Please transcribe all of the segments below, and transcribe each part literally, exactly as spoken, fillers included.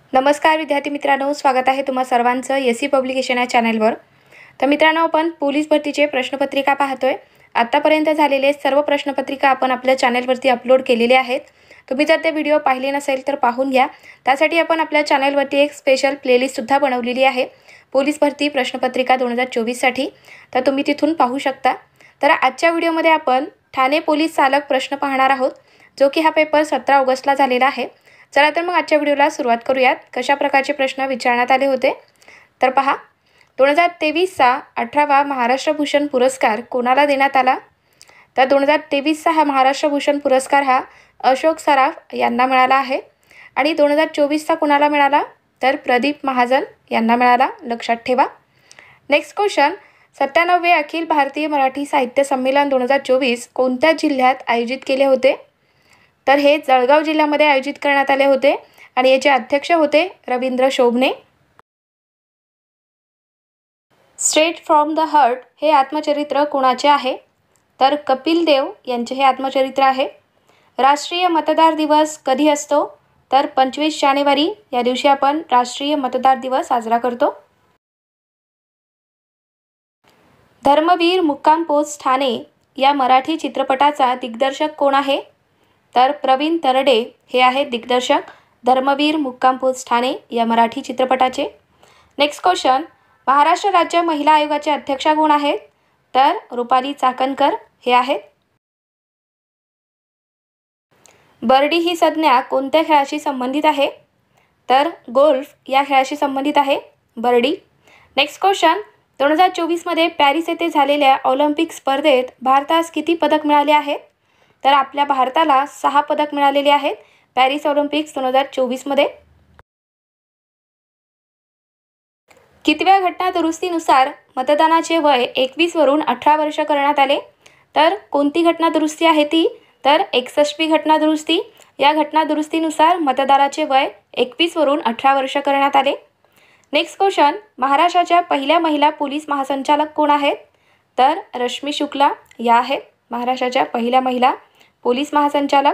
नमस्कार विद्यार्थी मित्रांनो, स्वागत आहे तुम्हा सर्वांचं एस सी पब्लिकेशन या चॅनलवर। तर मित्रांनो, आपण पोलीस भरतीचे प्रश्नपत्रिका पाहतोय। आतापर्यंत झालेले सर्व प्रश्नपत्रिका आपण आपल्या चॅनलवरती अपलोड केलेले आहेत। तुम्ही जर ते व्हिडिओ पाहिले नसेल तर पाहून घ्या। त्यासाठी आपण आपल्या चॅनलवरती एक स्पेशल प्लेलिस्ट सुद्धा बनवलेली आहे पोलीस भरती प्रश्नपत्रिका दोन हजार चोवीस साठी, तर तुम्ही तिथून पाहू शकता। तर आजच्या व्हिडिओमध्ये आपण ठाणे पोलीस चालक प्रश्न पाहणार आहोत, जो की हा पेपर सतरा ऑगस्टला झालेला आहे। चला तर मग आजच्या व्हिडिओला सुरुवात करूयात। कशा प्रकारचे प्रश्न विचारण्यात आले होते तर पहा, दोन हजार तेवीसचा अठरावा महाराष्ट्र भूषण पुरस्कार कोणाला देण्यात आला? तर दोन हजार तेवीसचा हा महाराष्ट्र भूषण पुरस्कार हा अशोक सराफ यांना मिळाला आहे। आणि दोन हजार चोवीसचा कोणाला मिळाला? तर प्रदीप महाजन यांना मिळाला, लक्षात ठेवा। नेक्स्ट क्वेश्चन, सत्त्याण्णववे अखिल भारतीय मराठी साहित्य संमेलन दोन हजार चोवीस कोणत्या जिल्ह्यात आयोजित केले होते? तर हे जळगाव जिल्ह्यामध्ये आयोजित करण्यात आले होते आणि याचे अध्यक्ष होते Ravindra Shobhane. Straight from the heart हे आत्मचरित्र कोणाचे आहे? तर कपिल देव यांचे हे आत्मचरित्र आहे। राष्ट्रीय मतदार दिवस कधी असतो? तर पंचवीस जानेवारी या दिवशी आपण राष्ट्रीय मतदार दिवस साजरा करतो। धर्मवीर मुक्काम पोस्ट ठाणे या मराठी चित्रपटाचा दिग्दर्शक कोण आहे? तर प्रवीण तरडे हे आहेत दिग्दर्शक धर्मवीर मुक्काम पोस्ट ठाणे या मराठी चित्रपटाचे। नेक्स्ट क्वेश्चन, महाराष्ट्र राज्य महिला आयोगाचे अध्यक्षा कोण आहेत? तर रुपाली चाकणकर हे आहेत। बर्डी ही संज्ञा कोणत्या खेळाशी संबंधित आहे? तर गोल्फ या खेळाशी संबंधित आहे बर्डी। नेक्स्ट क्वेश्चन, दोन हजार चोवीसमध्ये पॅरिस येथे झालेल्या ऑलिम्पिक स्पर्धेत भारतास किती पदक मिळाले आहेत? तर आपल्या भारताला सहा पदक मिळालेले आहेत पॅरिस ऑलिम्पिक्स दोन हजार चोवीसमध्ये। कितव्या घटना दुरुस्तीनुसार मतदानाचे वय एकवीस वरून अठरा वर्ष करण्यात आले? तर कोणती घटना दुरुस्ती आहे ती? तर एकसष्टवी घटना दुरुस्ती। या घटना दुरुस्तीनुसार मतदाराचे वय एकवीस वरून अठरा वर्ष करण्यात आले। नेक्स्ट क्वेश्चन, महाराष्ट्राच्या पहिल्या महिला पोलीस महासंचालक कोण आहेत? तर रश्मी शुक्ला या आहेत महाराष्ट्राच्या पहिल्या महिला पोलीस महासंचालक।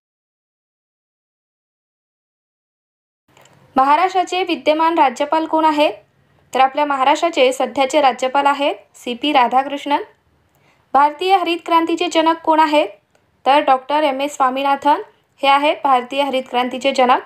महाराष्ट्राचे विद्यमान राज्यपाल कोण आहेत? तर आपल्या महाराष्ट्राचे सध्याचे राज्यपाल आहेत सी पी राधाकृष्णन। भारतीय हरित क्रांतीचे जनक कोण आहेत? तर डॉक्टर एम एस स्वामीनाथन हे आहेत भारतीय हरित क्रांतीचे जनक।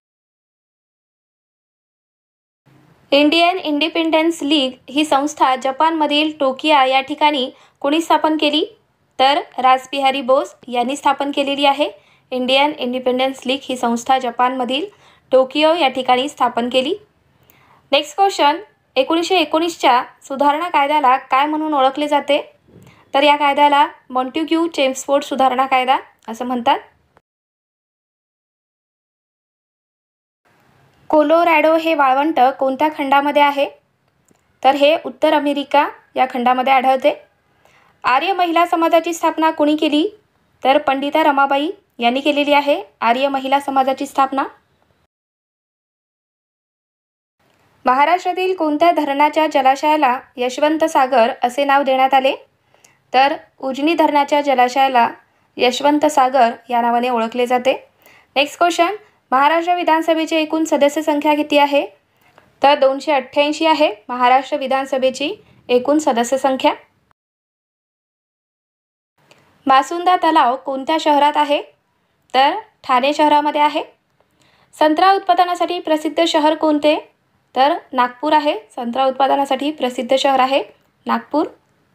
इंडियन इंडिपेंडन्स लीग ही संस्था जपानमधील टोकियो या ठिकाणी कोणी स्थापन केली? तर रासबिहारी बोस यांनी स्थापन केलेली आहे। इंडियन इंडिपेंडन्स लीग ही संस्था जपानमधील टोकियो या ठिकाणी स्थापन केली। नेक्स्ट क्वेश्चन, एकोणीसशे एकोणीसच्या सुधारणा कायद्याला काय म्हणून ओळखले जाते? तर या कायद्याला मॉन्टेग्यू चेम्सफोर्ड सुधारणा कायदा असं म्हणतात। कोलोरॅडो हे वाळवंट कोणत्या खंडामध्ये आहे? तर हे उत्तर अमेरिका या खंडामध्ये आढळते। आर्य महिला समाजाची स्थापना कोणी केली? तर पंडिता रमाबाई यांनी केलेली आहे आर्य महिला समाजाची स्थापना। महाराष्ट्रातील कोणत्या धरणाच्या जलाशयाला यशवंत सागर असे नाव देण्यात आले? तर उजनी धरणाच्या जलाशयाला यशवंत सागर या नावाने ओळखले जाते। नेक्स्ट क्वेश्चन, महाराष्ट्र विधानसभेची एकूण सदस्य संख्या किती आहे? तर दोनशे अठ्ठ्याऐंशी आहे महाराष्ट्र विधानसभेची एकूण सदस्य संख्या। मासुंदा तलाव कोणत्या शहरात आहे? तर ठाणे शहरामध्ये आहे। संत्रा उत्पादनासाठी प्रसिद्ध शहर कोणते? तर नागपूर आहे संत्रा उत्पादनासाठी प्रसिद्ध शहर आहे नागपूर।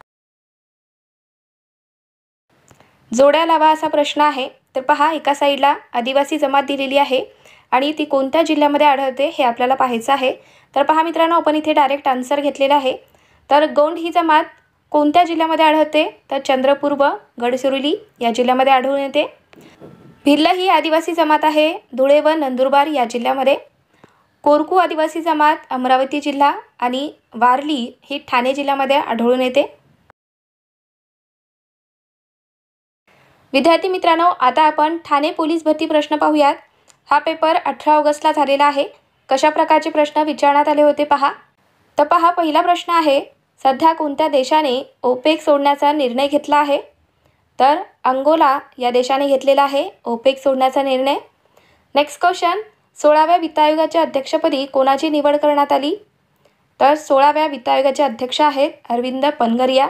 जोड्या लावा असा प्रश्न आहे। तर पहा, एका साईडला आदिवासी जमात दिलेली आहे आणि ती कोणत्या जिल्ह्यामध्ये आढळते हे आपल्याला पाहायचं आहे। तर पहा मित्रांनो, आपण इथे डायरेक्ट आन्सर घेतलेला आहे। तर गौंड ही जमात कोणत्या जिल्ह्यामध्ये आढळते? तर चंद्रपूर व गडचिरोली या जिल्ह्यामध्ये आढळून येते। भिल्ल ही आदिवासी जमात आहे धुळे व नंदुरबार या जिल्ह्यामध्ये। कोरकू आदिवासी जमात अमरावती जिल्हा आणि वारली ही ठाणे जिल्ह्यामध्ये आढळून येते। विद्यार्थी मित्रांनो, आता आपण ठाणे पोलीस भरती प्रश्न पाहूयात। हा पेपर अठरा ऑगस्टला झालेला आहे। कशा प्रकारचे प्रश्न विचारण्यात आले होते पहा। तर पहा, पहिला प्रश्न आहे, सध्या कोणत्या देशाने ओपेक सोडण्याचा निर्णय घेतला आहे? तर अंगोला या देशाने घेतलेला आहे ओपेक सोडण्याचा निर्णय। नेक्स्ट क्वेश्चन, सोळाव्या वित्त आयोगाच्या अध्यक्षपदी कोणाची निवड करण्यात आली? तर सोळाव्या वित्त आयोगाचे अध्यक्ष आहेत अरविंद पनगरिया.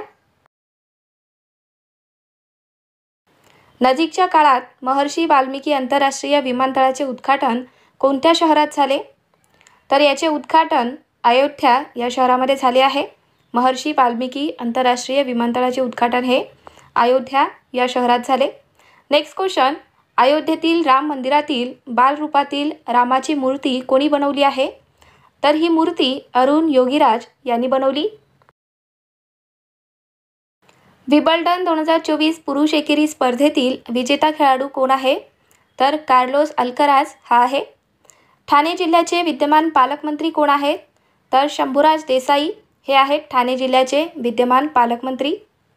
नजीकच्या काळात महर्षी वाल्मिकी आंतरराष्ट्रीय विमानतळाचे उद्घाटन कोणत्या शहरात झाले? तर याचे उद्घाटन अयोध्या या शहरामध्ये झाले आहे. महर्षी वाल्मिकी आंतरराष्ट्रीय विमानतळाचे उद्घाटन हे अयोध्या या शहरात झाले. नेक्स्ट क्वेश्चन, अयोध्येतील राम मंदिरातील बालरूपातील रामाची मूर्ती कोणी बनवली आहे? तर ही मूर्ती अरुण योगीराज यांनी बनवली. विम्बल्डन दोन हजार चोवीस पुरुष एकेरी स्पर्धेतील विजेता खेळाडू कोण आहे? तर कार्लोस अल्कराज हा आहे. ठाणे जिल्ह्याचे विद्यमान पालकमंत्री कोण आहेत? तर शंभूराज देसाई हे आहेत ठाणे जिल्ह्याचे विद्यमान पालकमंत्री.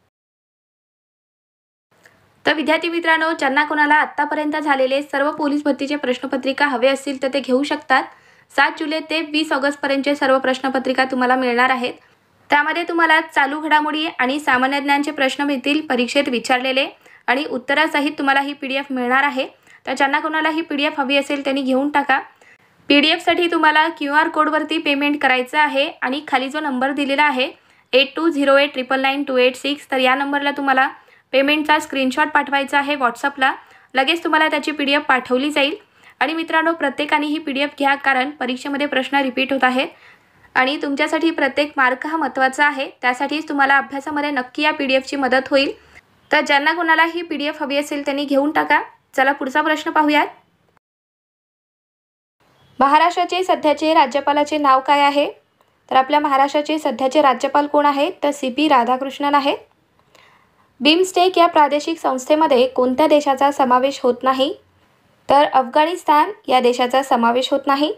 तर विद्यार्थी मित्रांनो, ज्यांना कोणाला आत्तापर्यंत झालेले सर्व पोलीस भरतीचे प्रश्नपत्रिका हवे असतील तर ते घेऊ शकतात. सात जुलै ते वीस ऑगस्टपर्यंतचे सर्व प्रश्नपत्रिका तुम्हाला मिळणार आहेत. त्यामध्ये तुम्हाला चालू घडामोडी आणि सामान्य ज्ञानचे प्रश्न मिळतील परीक्षेत विचारलेले आणि उत्तरासहित तुम्हाला ही पी डी एफ मिळणार आहे. तर ज्यांना कोणाला ही पी डी एफ हवी असेल त्यांनी घेऊन टाका. पी डी एफसाठी तुम्हाला क्यू आर कोडवरती पेमेंट करायचं आहे आणि खाली जो नंबर दिलेला आहे eight two zero eight triple nine two eight six, तर या नंबरला तुम्हाला पेमेंटचा स्क्रीनशॉट पाठवायचा आहे व्हॉट्सअपला. लगेच तुम्हाला त्याची पी डी एफ पाठवली जाईल. आणि मित्रांनो, प्रत्येकाने ही पी डी एफ घ्या, कारण परीक्षेमध्ये प्रश्न रिपीट होत आहेत आणि तुमच्यासाठी प्रत्येक मार्क हा महत्त्वाचा आहे. त्यासाठीच तुम्हाला अभ्यासामध्ये नक्की या पी डी एफची मदत होईल. तर ज्यांना कोणाला ही पी डी एफ हवी असेल त्यांनी घेऊन टाका. चला पुढचा प्रश्न पाहूयात. महाराष्ट्राचे सध्याचे राज्यपालाचे नाव काय आहे? तर आपल्या महाराष्ट्राचे सध्याचे राज्यपाल कोण आहेत? तर सी पी राधाकृष्णन आहेत. बिमस्टेक या प्रादेशिक संस्थेमध्ये कोणत्या देशाचा समावेश होत नाही? तर अफगाणिस्तान या देशाचा समावेश होत नाही.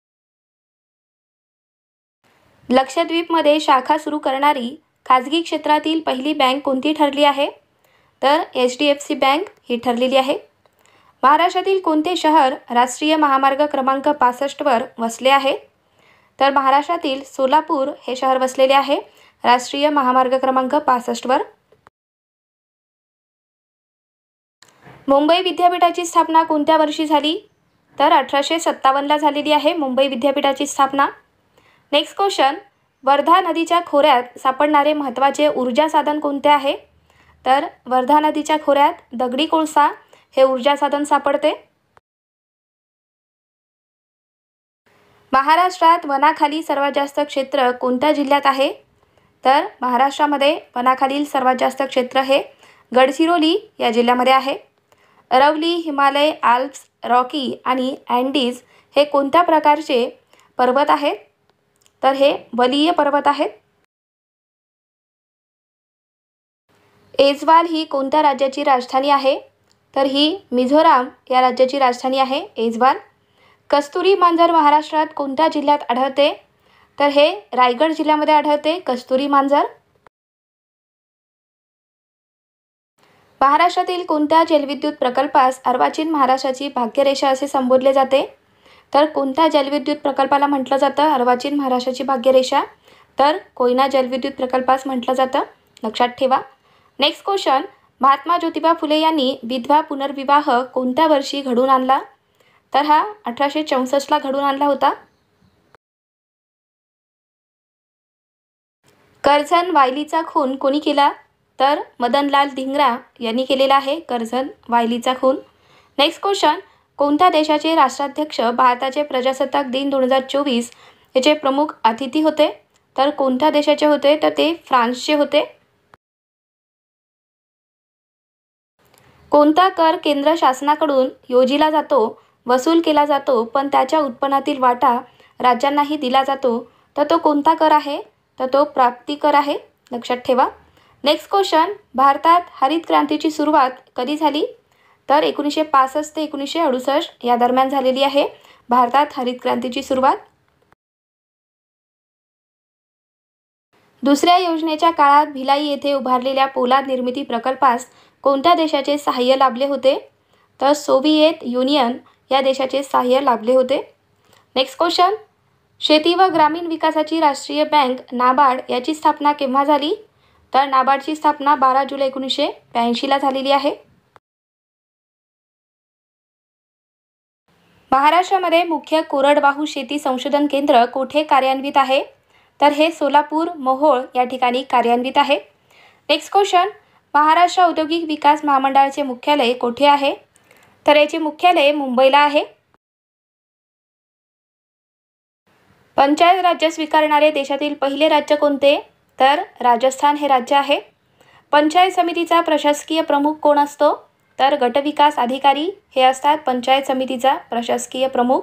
लक्षद्वीपमध्ये शाखा सुरू करणारी खाजगी क्षेत्रातील पहिली बँक कोणती ठरली आहे? तर H D F C bank ही ठरलेली आहे. महाराष्ट्रातील कोणते शहर राष्ट्रीय महामार्ग क्रमांक पासष्टवर वसले आहे? तर महाराष्ट्रातील सोलापूर हे शहर वसलेले आहे राष्ट्रीय महामार्ग क्रमांक पासष्टवर. मुंबई विद्यापीठाची स्थापना कोणत्या वर्षी झाली? तर अठराशे सत्तावन्नला झालेली आहे मुंबई विद्यापीठाची स्थापना. नेक्स्ट क्वेश्चन, वर्धा नदीच्या खोऱ्यात सापडणारे महत्त्वाचे ऊर्जा साधन कोणते आहे? तर वर्धा नदीच्या खोऱ्यात दगडी कोळसा हे ऊर्जा साधन सापडते. महाराष्ट्रात वनाखाली सर्वात जास्त क्षेत्र कोणत्या जिल्ह्यात आहे? तर महाराष्ट्रामध्ये वनाखालील सर्वात जास्त क्षेत्र हे गडचिरोली या जिल्ह्यामध्ये आहे. अरवली, हिमालय, आल्प्स, रॉकी आणि अँडीज हे कोणत्या प्रकारचे पर्वत आहेत? तर हे वलीय पर्वत आहेत. ऐझवाल ही कोणत्या राज्याची राजधानी आहे? तर ही मिझोराम या राज्याची राजधानी आहे ऐझवाल. कस्तुरी मांजर महाराष्ट्रात कोणत्या जिल्ह्यात आढळते? तर हे रायगड जिल्ह्यामध्ये आढळते कस्तुरी मांजर. महाराष्ट्रातील कोणत्या जलविद्युत प्रकल्पास अर्वाचीन महाराष्ट्राची भाग्यरेषा असे संबोधले जाते? तर कोणत्या जलविद्युत प्रकल्पाला म्हटलं जातं अर्वाचीन महाराष्ट्राची भाग्यरेषा? तर कोयना जलविद्युत प्रकल्पास म्हटलं जातं, लक्षात ठेवा. नेक्स्ट क्वेश्चन, महात्मा ज्योतिबा फुले यांनी विधवा पुनर्विवाह कोणत्या वर्षी घडून आणला? तर हा अठराशे चौसष्टला घडून आणला होता. कर्झन वायलीचा खून कोणी केला? तर मदनलाल धिंगरा यांनी केलेला आहे कर्झन वायलीचा खून. नेक्स्ट क्वेश्चन, कोणत्या देशाचे राष्ट्राध्यक्ष भारताचे प्रजासत्ताक दिन दोन हजार चोवीस याचे प्रमुख अतिथी होते? तर कोणत्या देशाचे होते? तर ते फ्रान्सचे होते. कोणता कर केंद्र शासनाकडून योजिला जातो, वसूल केला जातो, पण त्याच्या उत्पन्नातील वाटा राज्यांनाही दिला जातो, तर तो कोणता कर आहे? तर तो प्राप्ती कर आहे, लक्षात ठेवा. नेक्स्ट क्वेश्चन, भारतात हरित क्रांतीची सुरुवात कधी झाली? तर एकोणीसशे पासष्ट ते एकोणीसशे अडुसष्ट या दरम्यान झालेली आहे भारतात हरित क्रांतीची सुरुवात. दुसऱ्या योजनेच्या काळात भिलाई येथे उभारलेल्या पोलाद निर्मिती प्रकल्पास कोणत्या देशाचे सहाय्य लाभले होते? तर सोव्हिएत युनियन या देशाचे सहाय्य लाभले होते. नेक्स्ट क्वेश्चन, शेती व ग्रामीण विकासाची राष्ट्रीय बँक नाबार्ड याची स्थापना केव्हा झाली? तर नाबार्डची स्थापना बारा जुलै एकोणीसशे ब्याऐंशीला झालेली आहे. महाराष्ट्रामध्ये मुख्य कोरडवाहू शेती संशोधन केंद्र कोठे कार्यान्वित आहे? तर हे सोलापूर मोहोळ या ठिकाणी कार्यान्वित आहे. नेक्स्ट क्वेश्चन, महाराष्ट्र औद्योगिक विकास महामंडळाचे मुख्यालय कोठे आहे? तर याचे मुख्यालय मुंबईला आहे. पंचायत राज्य स्वीकारणारे देशातील पहिले राज्य कोणते? तर राजस्थान हे राज्य आहे. पंचायत समितीचा प्रशासकीय प्रमुख कोण असतो? तर गटविकास अधिकारी हे असतात पंचायत समितीचा प्रशासकीय प्रमुख.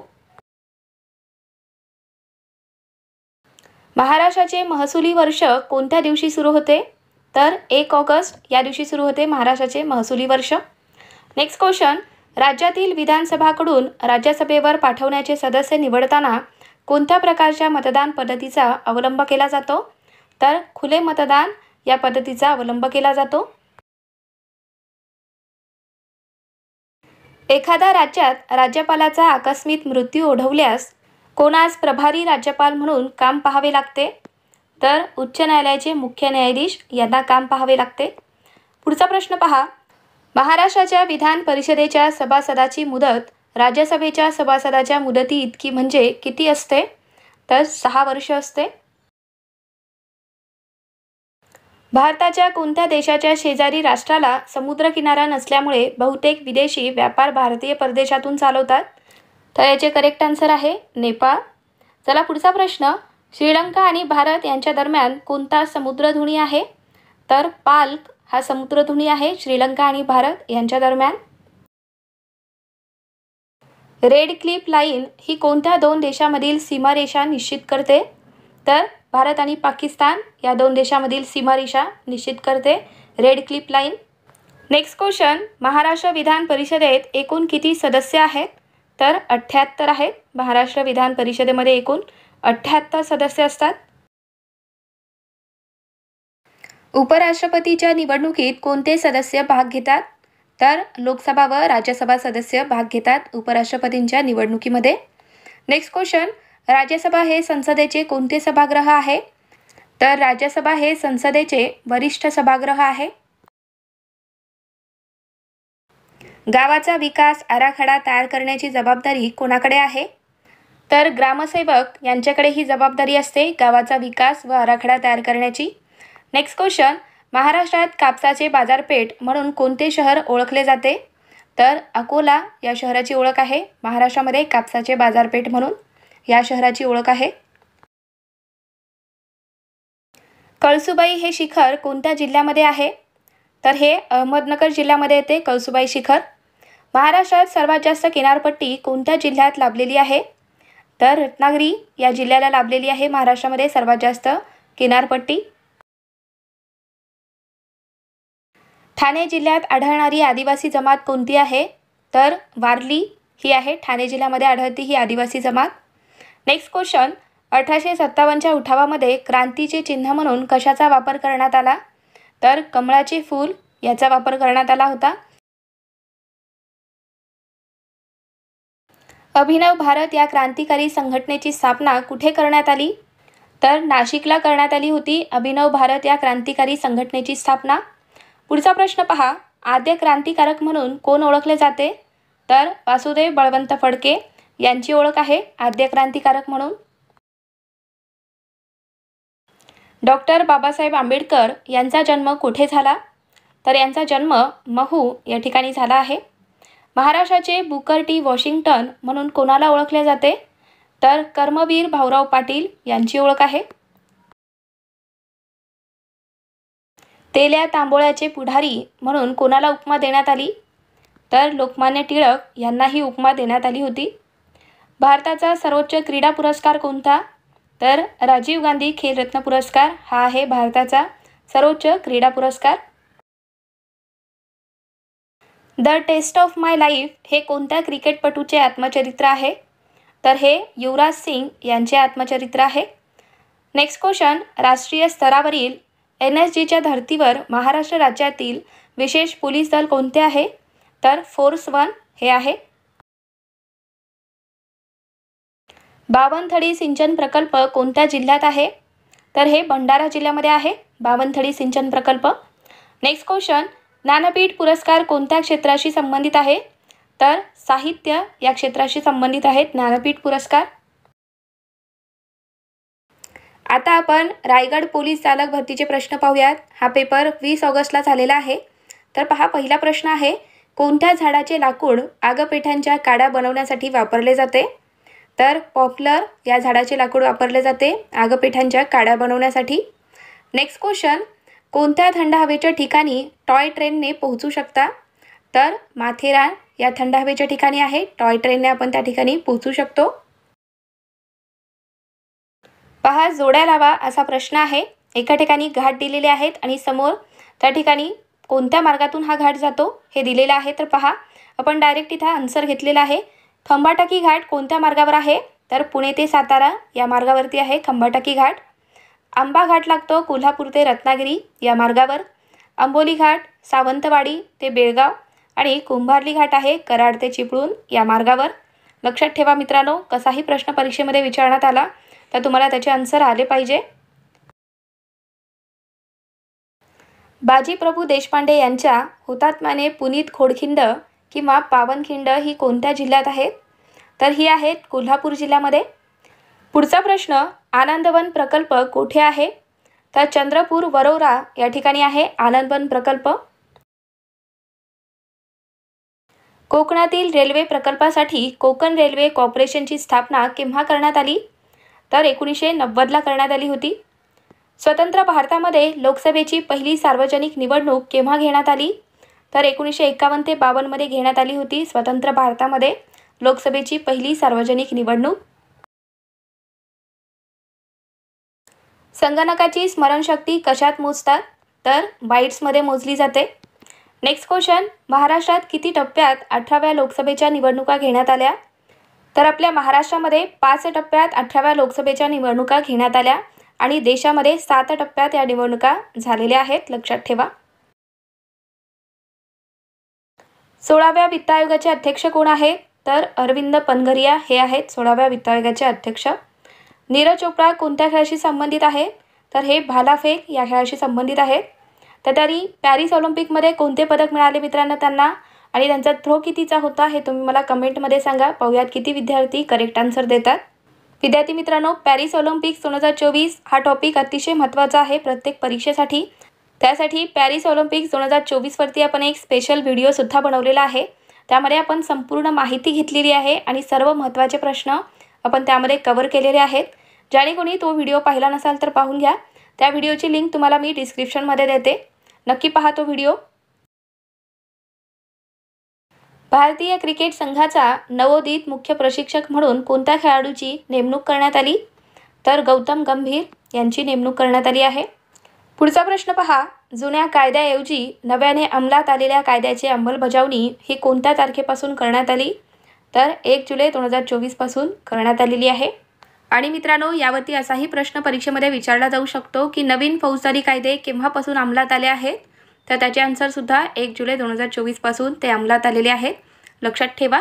महाराष्ट्राचे महसुली वर्ष कोणत्या दिवशी सुरू होते? तर एक ऑगस्ट या दिवशी सुरू होते महाराष्ट्राचे महसुली वर्ष. नेक्स्ट क्वेश्चन, राज्यातील विधानसभाकडून राज्यसभेवर पाठवण्याचे सदस्य निवडताना कोणत्या प्रकारच्या मतदान पद्धतीचा अवलंब केला जातो? तर खुले मतदान या पद्धतीचा अवलंब केला जातो. एखाद्या राज्यात राज्यपालाचा आकस्मिक मृत्यू ओढवल्यास कोणास प्रभारी राज्यपाल म्हणून काम पाहावे लागते? तर उच्च न्यायालयाचे मुख्य न्यायाधीश यांना काम पाहावे लागते. पुढचा प्रश्न पहा, महाराष्ट्राच्या विधान परिषदेच्या सभासदाची मुदत राज्यसभेच्या सभासदाच्या मुदती इतकी म्हणजे किती असते? तर सहा वर्ष असते. भारताच्या कोणत्या देशाच्या शेजारी राष्ट्राला समुद्रकिनारा नसल्यामुळे बहुतेक विदेशी व्यापार भारतीय परदेशातून चालवतात? तर याचे करेक्ट आन्सर आहे नेपाळ. चला पुढचा प्रश्न, श्रीलंका आणि भारत यांच्या दरम्यान कोणता समुद्रधुनी आहे? तर पाल्क हा समुद्रधुनी आहे श्रीलंका आणि भारत यांच्या दरम्यान. रेड क्लिफ लाईन ही कोणत्या दोन देशांमधील सीमारेषा निश्चित करते? तर भारत आणि पाकिस्तान या दोन देशांमधील सीमारेषा निश्चित करते Radcliffe line. Next question, Maharashtra विधान परिषदेत एकूण किती सदस्य आहेत? तर अठ्ठ्याहत्तर आहेत. महाराष्ट्र विधान परिषदेमध्ये एकूण अठ्ठ्याहत्तर सदस्य असतात. उपराष्ट्रपतीच्या निवडणुकीत कोणते सदस्य भाग घेतात? तर लोकसभा व राज्यसभा सदस्य भाग घेतात उपराष्ट्रपतींच्या निवडणुकीमध्ये. नेक्स्ट क्वेश्चन, राज्यसभा हे संसदेचे कोणते सभागृह आहे? तर राज्यसभा हे संसदेचे वरिष्ठ सभागृह आहे. गावाचा विकास आराखडा तयार करण्याची जबाबदारी कोणाकडे आहे? तर ग्रामसेवक यांच्याकडे ही जबाबदारी असते गावाचा विकास व आराखडा तयार करण्याची. नेक्स्ट क्वेश्चन, महाराष्ट्रात कापसाचे बाजारपेठ म्हणून कोणते शहर ओळखले जाते? तर अकोला या शहराची ओळख आहे महाराष्ट्रामध्ये कापसाचे बाजारपेठ म्हणून या शहराची ओळख आहे. कळसुबाई हे शिखर कोणत्या जिल्ह्यामध्ये आहे? तर हे अहमदनगर जिल्ह्यामध्ये येते कळसुबाई शिखर. महाराष्ट्रात सर्वात जास्त किनारपट्टी कोणत्या जिल्ह्यात लाभलेली आहे? तर रत्नागिरी या जिल्ह्याला लाभलेली आहे महाराष्ट्रामध्ये सर्वात जास्त किनारपट्टी. ठाणे जिल्ह्यात आढळणारी आदिवासी जमात कोणती आहे? तर वारली ही आहे ठाणे जिल्ह्यामध्ये आढळती ही आदिवासी जमात. नेक्स्ट क्वेश्चन, अठराशे सत्तावन्नच्या उठावामध्ये क्रांतीचे चिन्ह म्हणून कशाचा वापर करण्यात आला? तर कमळाचे फूल याचा वापर करण्यात आला होता. अभिनव भारत या क्रांतिकारी संघटनेची स्थापना कुठे करण्यात आली? तर नाशिकला करण्यात आली होती अभिनव भारत या क्रांतिकारी संघटनेची स्थापना. पुढचा प्रश्न पहा, आद्य क्रांतिकारक म्हणून कोण ओळखले जाते? तर वासुदेव बळवंत फडके यांची ओळख आहे आद्य क्रांतिकारक म्हणून. डॉक्टर बाबासाहेब आंबेडकर यांचा जन्म कुठे झाला? तर यांचा जन्म महू या ठिकाणी झाला आहे. महाराष्ट्राचे बुकर टी वॉशिंग्टन म्हणून कोणाला ओळखले जाते? तर कर्मवीर भाऊराव पाटील यांची ओळख आहे. तेल्या तांबोळ्याचे पुढारी म्हणून कोणाला उपमा देण्यात आली? तर लोकमान्य टिळक यांना ही उपमा देण्यात आली होती. भारताचा सर्वोच्च क्रीडा पुरस्कार कोणता? तर राजीव गांधी खेलरत्न पुरस्कार हा आहे भारताचा सर्वोच्च क्रीडा पुरस्कार. The test of my life हे कोणत्या क्रिकेटपटूचे आत्मचरित्र आहे? तर हे युवराज सिंग यांचे आत्मचरित्र आहे. नेक्स्ट क्वेश्चन, राष्ट्रीय स्तरावरील एन एस जीच्या धर्तीवर महाराष्ट्र राज्यातील विशेष पोलीस दल कोणते आहे? तर फोर्स वन हे आहे. बावनथडी सिंचन प्रकल्प कोणत्या जिल्ह्यात आहे? तर हे भंडारा जिल्ह्यामध्ये आहे बावनथडी सिंचन प्रकल्प. नेक्स्ट क्वेश्चन, ज्ञानपीठ पुरस्कार कोणत्या क्षेत्राशी संबंधित आहे? तर साहित्य या क्षेत्राशी संबंधित आहेत ज्ञानपीठ पुरस्कार। आता आपण रायगड पोलीस चालक भरतीचे प्रश्न पाहूयात। हा पेपर वीस ऑगस्टला झालेला आहे। तर पहा, पहिला प्रश्न आहे, कोणत्या झाडाचे लाकूड आगपेठांच्या काड्या बनवण्यासाठी वापरले जाते? तर पॉप्लर या झाडाचे लाकूड वापरले जाते आगपेठांच्या काड्या बनवण्यासाठी। नेक्स्ट क्वेश्चन, कोणत्या थंड हवेच्या ठिकाणी टॉय ट्रेनने पोहोचू शकता? तर माथेरान या थंड हवेच्या ठिकाणी आहे, टॉय ट्रेनने आपण त्या ठिकाणी पोहोचू शकतो। पहा, जोड्या लावा असा प्रश्न आहे। एका ठिकाणी घाट दिलेले आहेत आणि समोर त्या ठिकाणी कोणत्या मार्गातून हा घाट जातो हे दिलेलं आहे। तर पहा, आपण डायरेक्ट इथे आन्सर घेतलेला आहे। खंबाटकी घाट कोणत्या मार्गावर आहे? तर पुणे ते सातारा या मार्गावरती आहे खंबाटकी घाट। आंबा घाट लागतो कोल्हापूर ते रत्नागिरी या मार्गावर। आंबोली घाट सावंतवाडी ते बेळगाव आणि कुंभारली घाट आहे कराड ते चिपळूण या मार्गावर। लक्षात ठेवा मित्रांनो, कसाही प्रश्न परीक्षेमध्ये विचारण्यात आला तर तुम्हाला त्याचे आन्सर आले पाहिजे। बाजीप्रभू देशपांडे यांच्या हुतात्म्याने पुनीत खोडखिंड किंवा पावनखिंड ही कोणत्या जिल्ह्यात आहेत? तर ही आहेत कोल्हापूर जिल्ह्यामध्ये। पुढचा प्रश्न, आनंदवन प्रकल्प कुठे आहे? तर चंद्रपूर वरोरा या ठिकाणी आहे आनंदवन प्रकल्प। कोकणातील रेल्वे प्रकल्पासाठी कोकण रेल्वे कॉर्पोरेशनची स्थापना केव्हा करण्यात आली? तर एकोणीसशे नव्वदला करण्यात आली होती। स्वतंत्र भारतामध्ये लोकसभेची पहिली सार्वजनिक निवडणूक केव्हा घेण्यात आली? तर एकोणीसशे एकावन्न ते बावन्नमध्ये घेण्यात आली होती स्वतंत्र भारतामध्ये लोकसभेची पहिली सार्वजनिक निवडणूक। संगणकाची स्मरणशक्ती कशात मोजतात? तर बाईट्समध्ये मोजली जाते। नेक्स्ट क्वेश्चन, महाराष्ट्रात किती टप्प्यात अठराव्या लोकसभेच्या निवडणुका घेण्यात आल्या? तर आपल्या महाराष्ट्रामध्ये पाच टप्प्यात अठराव्या लोकसभेच्या निवडणुका घेण्यात आल्या आणि देशामध्ये सात टप्प्यात या निवडणुका झालेल्या आहेत, लक्षात ठेवा। सोळाव्या वित्त आयोगाचे अध्यक्ष कोण आहेत? तर अरविंद पनघरिया हे आहेत सोळाव्या वित्त आयोगाचे अध्यक्ष। नीरज चोप्रा कोणत्या खेळाशी संबंधित आहे? तर हे भालाफेक या खेळाशी संबंधित आहेत। तर त्यांनी पॅरिस ऑलिम्पिकमध्ये कोणते पदक मिळाले मित्रांनो त्यांना, आणि त्यांचा थ्रो कितीचा होता हे तुम्ही मला कमेंटमध्ये सांगा। पाहूयात किती विद्यार्थी करेक्ट आन्सर देतात। विद्यार्थी मित्रांनो, पॅरिस ऑलिम्पिक्स दोन हजार चोवीस हा टॉपिक अतिशय महत्त्वाचा आहे प्रत्येक परीक्षेसाठी। त्यासाठी पॅरिस ऑलिम्पिक्स दोन हजार चोवीसवरती आपण एक स्पेशल व्हिडिओसुद्धा बनवलेला आहे। त्यामध्ये आपण संपूर्ण माहिती घेतलेली आहे आणि सर्व महत्त्वाचे प्रश्न आपण त्यामध्ये कव्हर केलेले आहेत। ज्याने कोणी तो व्हिडिओ पाहिला नसाल तर पाहून घ्या। त्या व्हिडिओची लिंक तुम्हाला मी डिस्क्रिप्शनमध्ये देते, नक्की पहा तो व्हिडिओ। भारतीय क्रिकेट संघाचा नवोदित मुख्य प्रशिक्षक म्हणून कोणत्या खेळाडूची नेमणूक करण्यात आली? तर गौतम गंभीर यांची नेमणूक करण्यात आली आहे। पुढचा प्रश्न पहा, जुन्या कायद्याऐवजी नव्याने अंमलात आलेल्या कायद्याची अंमलबजावणी ही कोणत्या तारखेपासून करण्यात आली? तर एक जुलै दोन हजार चोवीसपासून करण्यात आलेली आहे। आणि मित्रांनो, यावरती असाही प्रश्न परीक्षेमध्ये विचारला जाऊ शकतो की नवीन फौजदारी कायदे केव्हापासून अंमलात आले आहेत? तर त्याचे आन्सरसुद्धा एक जुलै दोन हजार चोवीसपासून ते अंमलात आलेले आहेत, लक्षात ठेवा।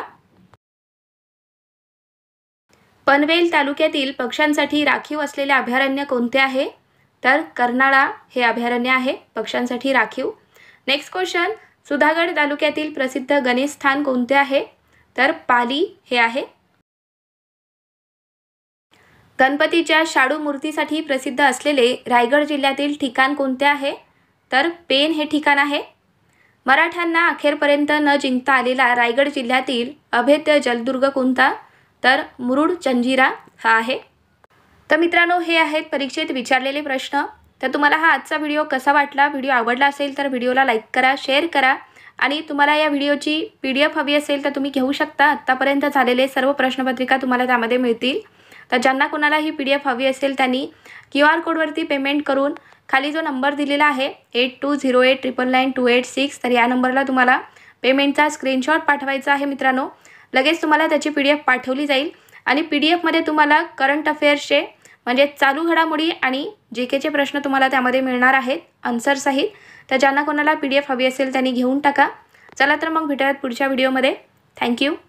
पनवेल तालुक्यातील पक्ष्यांसाठी राखीव असलेले अभयारण्य कोणते आहे? तर कर्नाळा हे अभयारण्य आहे पक्ष्यांसाठी राखीव। नेक्स्ट क्वेश्चन, सुधागड तालुक्यातील प्रसिद्ध गणेश स्थान कोणते आहे? तर पाली हे आहे। गणपतीच्या शाडू मूर्तीसाठी प्रसिद्ध असलेले रायगड जिल्ह्यातील ठिकाण कोणते आहे? तर पेन हे ठिकाण आहे। मराठ्यांना अखेरपर्यंत न जिंकता आलेला रायगड जिल्ह्यातील अभेद्य जलदुर्ग कोणता? तर मुरुड जंजिरा हा आहे। तर मित्रांनो, हे आहेत परीक्षेत विचारलेले प्रश्न। तर तुम्हाला हा आजचा व्हिडिओ कसा वाटला? व्हिडिओ आवडला असेल तर व्हिडिओला लाईक करा, शेअर करा आणि तुम्हाला या व्हिडिओची पी डी एफ हवी असेल तर तुम्ही घेऊ शकता। आत्तापर्यंत झालेले सर्व प्रश्नपत्रिका तुम्हाला त्यामध्ये मिळतील। तर ज्यांना कोणाला ही पी डी एफ हवी असेल त्यांनी क्यू आर कोडवरती पेमेंट करून खाली जो नंबर दिलेला आहे eight two zero eight triple nine two eight six, तर या नंबरला तुम्हाला पेमेंटचा स्क्रीनशॉट पाठवायचा आहे मित्रांनो। लगेच तुम्हाला त्याची पी डी एफ पाठवली जाईल आणि पी डी एफमध्ये तुम्हाला करंट अफेअर्सचे म्हणजे चालू घडामोडी आणि जे केचे प्रश्न तुम्हाला त्यामध्ये मिळणार आहेत आन्सरसहित। तर ज्यांना कोणाला पी डी एफ हवी असेल त्यांनी घेऊन टाका। चला तर मग भेटूयात पुढच्या व्हिडिओमध्ये। थँक्यू।